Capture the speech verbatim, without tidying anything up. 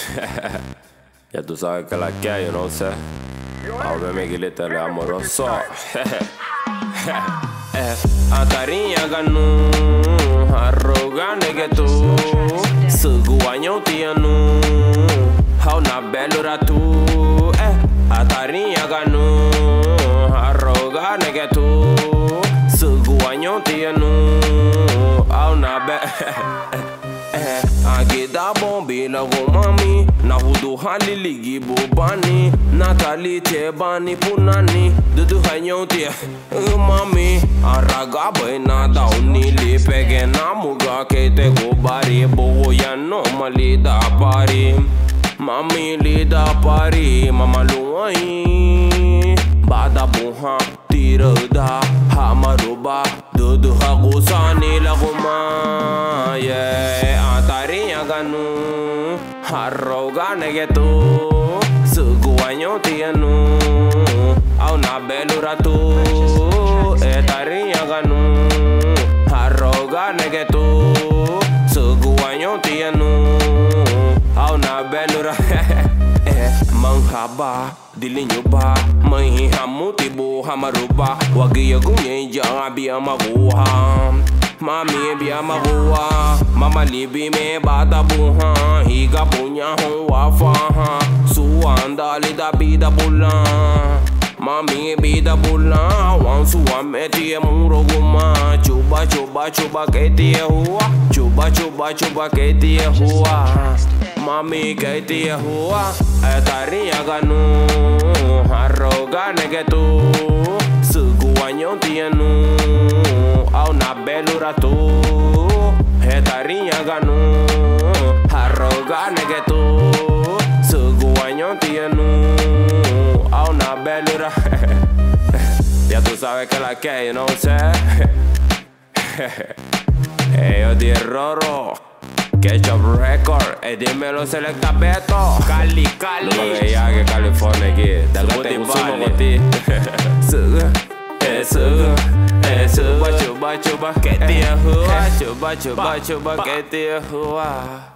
Ya tú sabes que la que hay, yo no sé. Ahora me quilete le amoroso. Atarinha ganu, arrogante que tu seguanho tianu, hau na belura tu. Atarinha ganu, arrogante que tu seguanho tianu, hau na be. Aqui da bombi la mami, na hudu hali ligi bobani, Natali te bani punani, dudu hanyo te mami, araga bai na dauni li pege na muga ke te go bari bo ya no mali da pari, mami li da pari, mama luai, bada buha tira da hamaruba, dudu hagusani la guma, yeah. Ganu, arrogante que tu, seguanho tianu, au na belura tu, etarinha ganu, arrogante que tu, seguanho tianu, au na belura, manhaba, dilinho ba, mãe hamuti bo hamaruba, wagia gunye jang abia maguha. Mami bia magua, mama libi me bata buha, higa punya hon wafa, suanda li da bida bulla, mami bida bulla, wan suwa meti e muro guma, chuba chuba chuba que te hua, chuba chuba chuba que te hua, mami que te hua, etarinha ganu, arrogante que tu, seguanho tianu. Au na belura tu, etarinha ganu, arrogante que tu, seguanho tianu, au na belura. Ya tú sabes que la que yo no sé. Ellos de Roro, Ketchup Record, y dímelo selecta Beto, Cali Cali. No me veía que California aquí, de que te consumo con ti. Eso, eso, chuba chuba chuba que te hua, chuba chuba chuba que te hua.